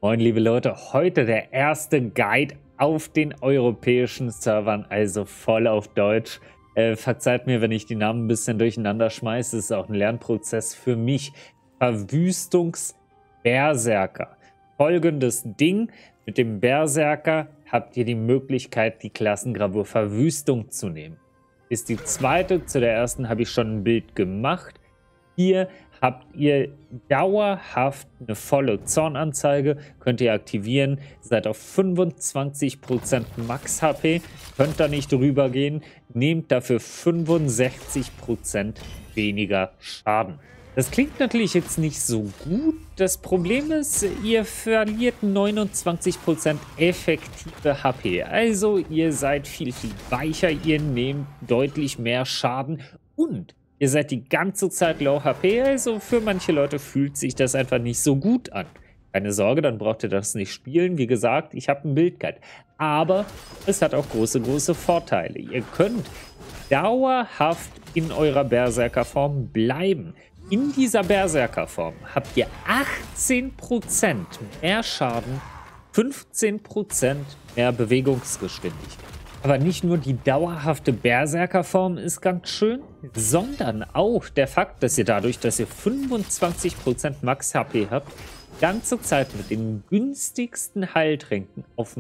Moin liebe Leute, heute der erste Guide auf den europäischen Servern, also voll auf Deutsch. Verzeiht mir, wenn ich die Namen ein bisschen durcheinander schmeiße, es ist auch ein Lernprozess für mich. Verwüstungsberserker. Folgendes Ding, mit dem Berserker habt ihr die Möglichkeit, die Klassengravur Verwüstung zu nehmen. Ist die zweite, zu der ersten habe ich schon ein Bild gemacht. Hier habt ihr dauerhaft eine volle Zornanzeige, könnt ihr aktivieren, seid auf 25% Max HP, könnt da nicht drüber gehen, nehmt dafür 65% weniger Schaden. Das klingt natürlich jetzt nicht so gut, das Problem ist, ihr verliert 29% effektive HP, also ihr seid viel weicher, ihr nehmt deutlich mehr Schaden und ihr seid die ganze Zeit low HP, also für manche Leute fühlt sich das einfach nicht so gut an. Keine Sorge, dann braucht ihr das nicht spielen. Wie gesagt, ich habe einen Bildguide. Aber es hat auch große Vorteile. Ihr könnt dauerhaft in eurer Berserkerform bleiben. In dieser Berserkerform habt ihr 18% mehr Schaden, 15% mehr Bewegungsgeschwindigkeit. Aber nicht nur die dauerhafte Berserkerform ist ganz schön, sondern auch der Fakt, dass ihr dadurch, dass ihr 25% Max HP habt, ganze Zeit mit den günstigsten Heiltränken auf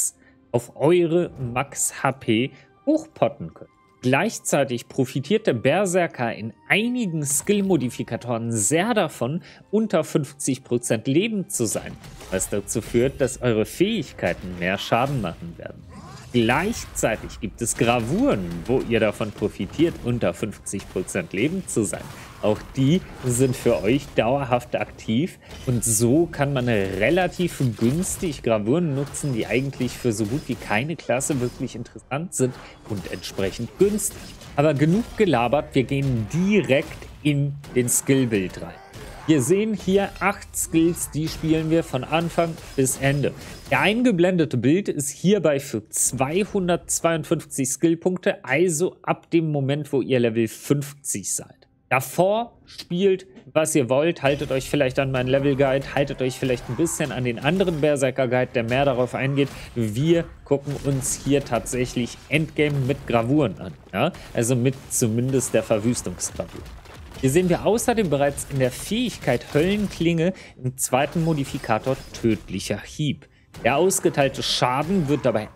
eure Max HP hochpotten könnt. Gleichzeitig profitiert der Berserker in einigen Skill-Modifikatoren sehr davon, unter 50% lebend zu sein, was dazu führt, dass eure Fähigkeiten mehr Schaden machen werden. Gleichzeitig gibt es Gravuren, wo ihr davon profitiert, unter 50% lebend zu sein. Auch die sind für euch dauerhaft aktiv und so kann man relativ günstig Gravuren nutzen, die eigentlich für so gut wie keine Klasse wirklich interessant sind und entsprechend günstig. Aber genug gelabert, wir gehen direkt in den Skillbild rein. Wir sehen hier 8 Skills, die spielen wir von Anfang bis Ende. Der eingeblendete Bild ist hierbei für 252 Skillpunkte, also ab dem Moment, wo ihr Level 50 seid. Davor spielt, was ihr wollt, haltet euch vielleicht an meinen Level Guide, haltet euch vielleicht ein bisschen an den anderen Berserker Guide, der mehr darauf eingeht. Wir gucken uns hier tatsächlich Endgame mit Gravuren an, ja? Also mit zumindest der Verwüstungsgravur. Hier sehen wir außerdem bereits in der Fähigkeit Höllenklinge im zweiten Modifikator tödlicher Hieb. Der ausgeteilte Schaden wird dabei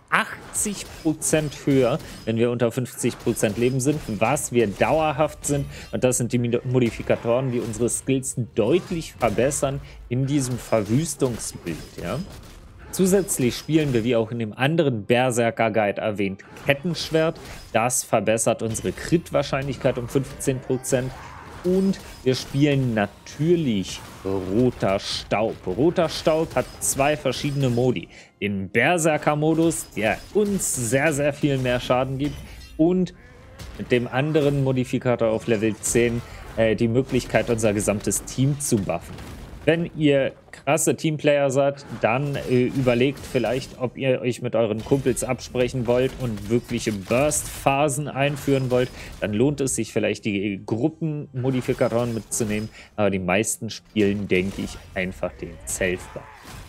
80% höher, wenn wir unter 50% Leben sind, was wir dauerhaft sind. Und das sind die Modifikatoren, die unsere Skills deutlich verbessern in diesem Verwüstungsbild. Ja? Zusätzlich spielen wir, wie auch in dem anderen Berserker-Guide erwähnt, Kettenschwert. Das verbessert unsere Crit-Wahrscheinlichkeit um 15%. Und wir spielen natürlich Roter Staub. Roter Staub hat 2 verschiedene Modi. Den Berserker-Modus, der uns sehr viel mehr Schaden gibt. Und mit dem anderen Modifikator auf Level 10 die Möglichkeit, unser gesamtes Team zu buffen. Wenn ihr krasse Teamplayer seid, dann überlegt vielleicht, ob ihr euch mit euren Kumpels absprechen wollt und wirkliche Burst-Phasen einführen wollt. Dann lohnt es sich vielleicht, die Gruppenmodifikatoren mitzunehmen. Aber die meisten spielen, denke ich, einfach den Self-Buff.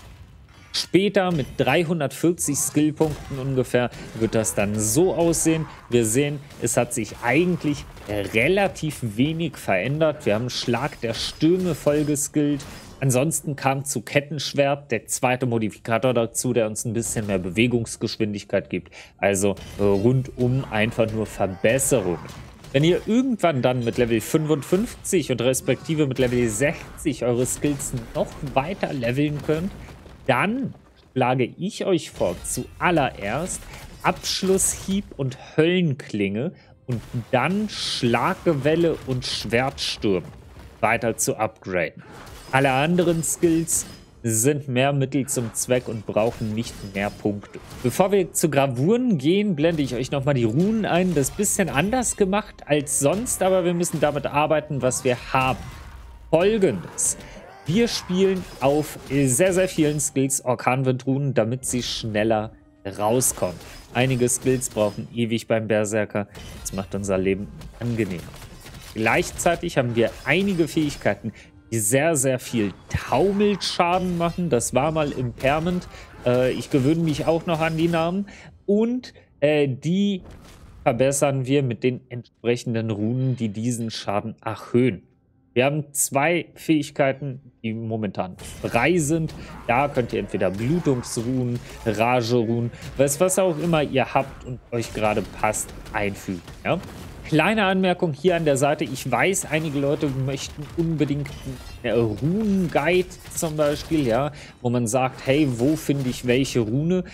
Später mit 340 Skillpunkten ungefähr wird das dann so aussehen. Wir sehen, es hat sich eigentlich relativ wenig verändert. Wir haben Schlag der Stürme voll geskillt. Ansonsten kam zu Kettenschwert der zweite Modifikator dazu, der uns ein bisschen mehr Bewegungsgeschwindigkeit gibt. Also rundum einfach nur Verbesserungen. Wenn ihr irgendwann dann mit Level 55 und respektive mit Level 60 eure Skills noch weiter leveln könnt, dann schlage ich euch vor, zuallererst Abschlusshieb und Höllenklinge und dann Schlaggewelle und Schwertsturm weiter zu upgraden. Alle anderen Skills sind mehr Mittel zum Zweck und brauchen nicht mehr Punkte. Bevor wir zu Gravuren gehen, blende ich euch nochmal die Runen ein. Das ist ein bisschen anders gemacht als sonst, aber wir müssen damit arbeiten, was wir haben. Folgendes. Wir spielen auf sehr vielen Skills Orkanwindrunen, damit sie schneller rauskommen. Einige Skills brauchen ewig beim Berserker. Das macht unser Leben angenehmer. Gleichzeitig haben wir einige Fähigkeiten, die sehr, sehr viel Taumelschaden machen. Das war mal Impairment. Ich gewöhne mich auch noch an die Namen. Und die verbessern wir mit den entsprechenden Runen, die diesen Schaden erhöhen. Wir haben 2 Fähigkeiten, die momentan frei sind. Da könnt ihr entweder Blutungsruhen, Rageruhen, was auch immer ihr habt und euch gerade passt, einfügen. Ja? Kleine Anmerkung hier an der Seite. Ich weiß, einige Leute möchten unbedingt einen Runen-Guide zum Beispiel, ja, wo man sagt, hey, wo finde ich welche Rune?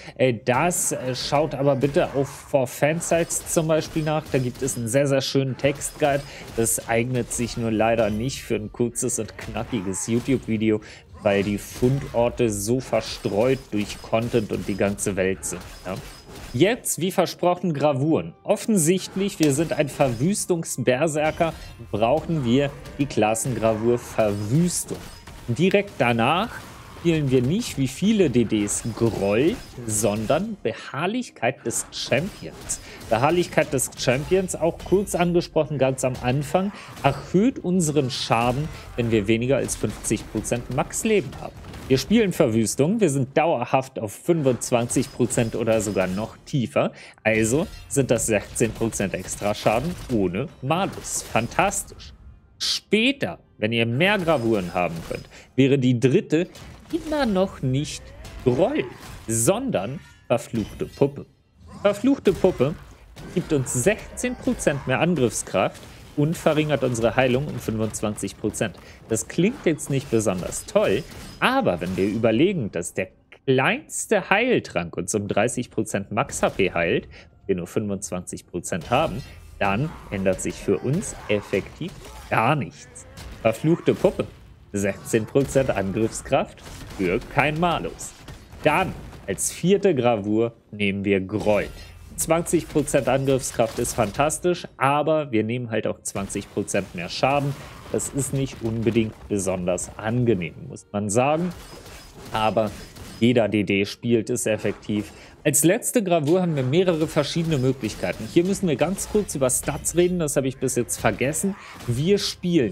Schaut aber bitte auf For Fansites zum Beispiel nach. Da gibt es einen sehr, sehr schönen Textguide. Das eignet sich nur leider nicht für ein kurzes und knackiges YouTube-Video, weil die Fundorte so verstreut durch Content und die ganze Welt sind. Ja. Jetzt, wie versprochen, Gravuren. Offensichtlich, wir sind ein Verwüstungsberserker, brauchen wir die Klassengravur Verwüstung. Direkt danach spielen wir nicht wie viele DDs Groll, sondern Beharrlichkeit des Champions. Beharrlichkeit des Champions, auch kurz angesprochen ganz am Anfang, erhöht unseren Schaden, wenn wir weniger als 50% Max-Leben haben. Wir spielen Verwüstung, wir sind dauerhaft auf 25% oder sogar noch tiefer, also sind das 16% extra Schaden ohne Malus. Fantastisch. Später, wenn ihr mehr Gravuren haben könnt, wäre die dritte immer noch nicht Groll, sondern Verfluchte Puppe. Verfluchte Puppe gibt uns 16% mehr Angriffskraft und verringert unsere Heilung um 25%. Das klingt jetzt nicht besonders toll, aber wenn wir überlegen, dass der kleinste Heiltrank uns um 30% Max-HP heilt, wir nur 25% haben, dann ändert sich für uns effektiv gar nichts. Verfluchte Puppe, 16% Angriffskraft für kein Malus. Dann als 4. Gravur nehmen wir Groll. 20% Angriffskraft ist fantastisch, aber wir nehmen halt auch 20% mehr Schaden. Das ist nicht unbedingt besonders angenehm, muss man sagen. Aber jeder DD spielt es effektiv. Als letzte Gravur haben wir mehrere verschiedene Möglichkeiten. Hier müssen wir ganz kurz über Stats reden, das habe ich bis jetzt vergessen. Wir spielen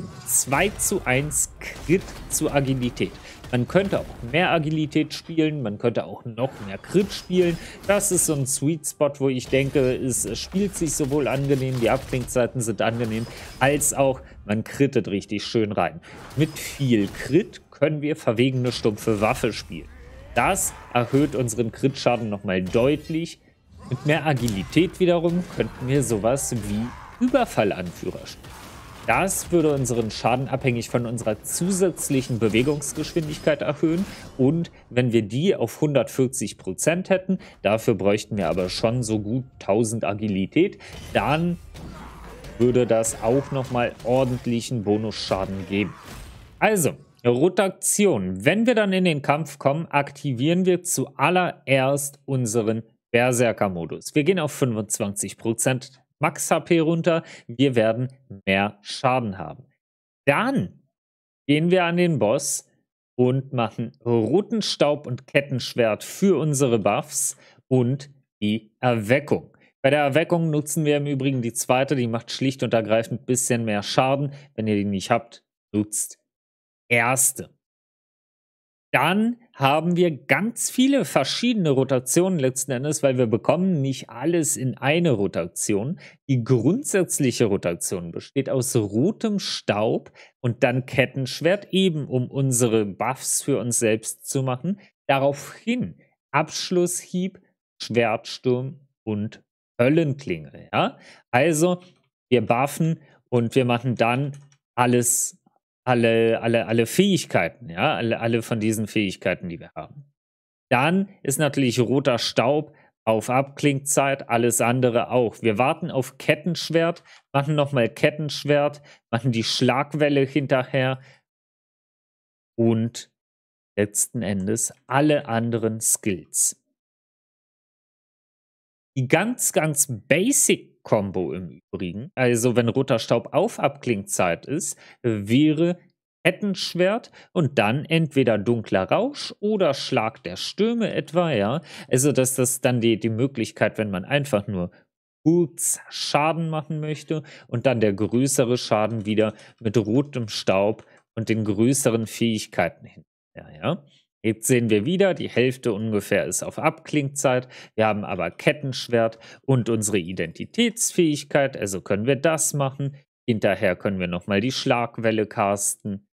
2:1 Crit zu Agilität. Man könnte auch mehr Agilität spielen, man könnte auch noch mehr Crit spielen. Das ist so ein Sweet Spot, wo ich denke, es spielt sich sowohl angenehm, die Abklingzeiten sind angenehm, als auch man crittet richtig schön rein. Mit viel Crit können wir verwegene stumpfe Waffe spielen. Das erhöht unseren Crit-Schaden nochmal deutlich. Mit mehr Agilität wiederum könnten wir sowas wie Überfallanführer spielen. Das würde unseren Schaden abhängig von unserer zusätzlichen Bewegungsgeschwindigkeit erhöhen. Und wenn wir die auf 140% hätten, dafür bräuchten wir aber schon so gut 1000 Agilität, dann würde das auch nochmal ordentlichen Bonusschaden geben. Also, Rotation. Wenn wir dann in den Kampf kommen, aktivieren wir zuallererst unseren Berserker-Modus. Wir gehen auf 25% Max-HP runter. Wir werden mehr Schaden haben. Dann gehen wir an den Boss und machen roten Staub und Kettenschwert für unsere Buffs und die Erweckung. Bei der Erweckung nutzen wir im Übrigen die zweite, die macht schlicht und ergreifend ein bisschen mehr Schaden. Wenn ihr die nicht habt, nutzt erste. Dann haben wir ganz viele verschiedene Rotationen letzten Endes, weil wir bekommen nicht alles in eine Rotation. Die grundsätzliche Rotation besteht aus rotem Staub und dann Kettenschwert, eben um unsere Buffs für uns selbst zu machen. Daraufhin Abschlusshieb, Schwertsturm und Höllenklinge. Ja? Also wir buffen und wir machen dann alles alle Fähigkeiten, ja, alle von diesen Fähigkeiten, die wir haben. Dann ist natürlich roter Staub auf Abklingzeit, alles andere auch. Wir warten auf Kettenschwert, machen nochmal Kettenschwert, machen die Schlagwelle hinterher und letzten Endes alle anderen Skills. Die ganz Basic-Kombo im Übrigen, also wenn roter Staub auf Abklingzeit ist, wäre Kettenschwert und dann entweder dunkler Rausch oder Schlag der Stürme etwa, ja. Also das ist dann die Möglichkeit, wenn man einfach nur kurz Schaden machen möchte und dann der größere Schaden wieder mit rotem Staub und den größeren Fähigkeiten hin. Ja. Jetzt sehen wir wieder, die Hälfte ungefähr ist auf Abklingzeit. Wir haben aber Kettenschwert und unsere Identitätsfähigkeit, also können wir das machen. Hinterher können wir nochmal die Schlagwelle casten.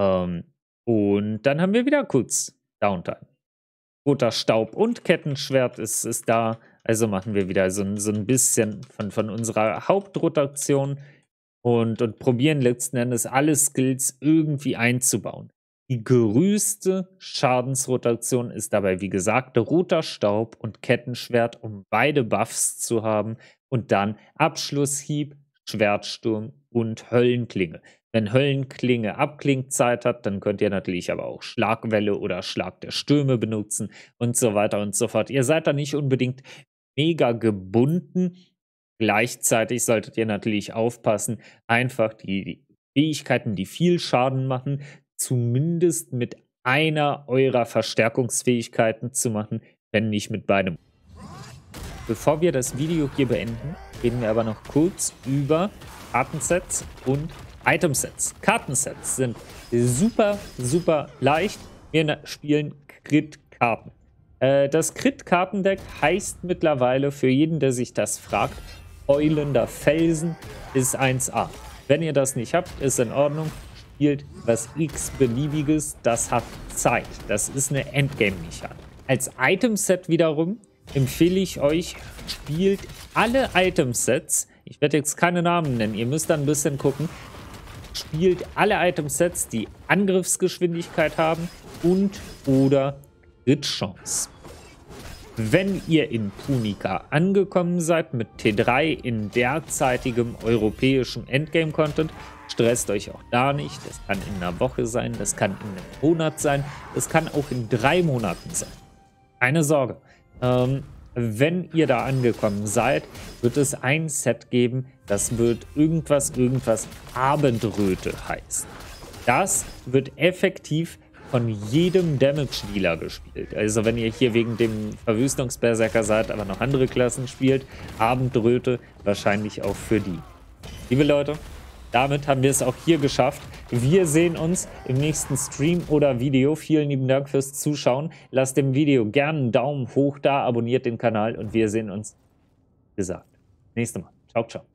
Und dann haben wir wieder kurz Downtime. Roter Staub und Kettenschwert ist da. Also machen wir wieder so ein bisschen von unserer Hauptrotation und probieren letzten Endes alle Skills irgendwie einzubauen. Die größte Schadensrotation ist dabei, wie gesagt, roter Staub und Kettenschwert, um beide Buffs zu haben. Und dann Abschlusshieb, Schwertsturm und Höllenklinge. Wenn Höllenklinge Abklingzeit hat, dann könnt ihr natürlich aber auch Schlagwelle oder Schlag der Stürme benutzen und so weiter und so fort. Ihr seid da nicht unbedingt mega gebunden. Gleichzeitig solltet ihr natürlich aufpassen, einfach die Fähigkeiten, die viel Schaden machen, zumindest mit einer eurer Verstärkungsfähigkeiten zu machen, wenn nicht mit beidem. Bevor wir das Video hier beenden, reden wir aber noch kurz über Kartensets und Itemsets. Kartensets sind super, super leicht. Wir spielen Crit-Karten. Das Crit-Kartendeck heißt mittlerweile, für jeden, der sich das fragt, Heulender Felsen ist 1A. Wenn ihr das nicht habt, ist in Ordnung. Spielt was x-beliebiges, das hat Zeit. Das ist eine Endgame-Mechanik. Als Itemset wiederum empfehle ich euch, spielt alle Itemsets. Ich werde jetzt keine Namen nennen, ihr müsst dann ein bisschen gucken. Spielt alle Itemsets, die Angriffsgeschwindigkeit haben und oder Crit-Chance. Wenn ihr in Punica angekommen seid mit T3 in derzeitigem europäischem Endgame-Content, stresst euch auch da nicht. Das kann in einer Woche sein, das kann in einem Monat sein, das kann auch in 3 Monaten sein. Keine Sorge. Wenn ihr da angekommen seid, wird es ein Set geben, das wird irgendwas Abendröte heißen. Das wird effektiv von jedem Damage-Dealer gespielt. Also wenn ihr hier wegen dem Verwüstungsberserker seid, aber noch andere Klassen spielt, Abendröte wahrscheinlich auch für die. Liebe Leute, damit haben wir es auch hier geschafft. Wir sehen uns im nächsten Stream oder Video. Vielen lieben Dank fürs Zuschauen. Lasst dem Video gerne einen Daumen hoch da, abonniert den Kanal und wir sehen uns, wie gesagt, nächstes Mal. Ciao, ciao.